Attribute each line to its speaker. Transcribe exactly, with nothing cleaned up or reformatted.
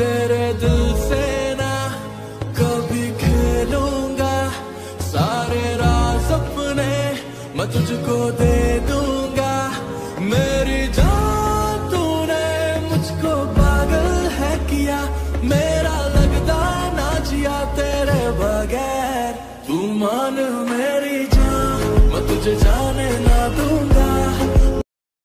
Speaker 1: तेरे दिल से ना कभी खेलूंगा, सारे राज अपने मैं तुझको दे दूंगा। मेरी जान तूने मुझको पागल है किया, मेरा लगता ना जिया तेरे बगैर। तू मान मेरी जान, मैं तुझे जान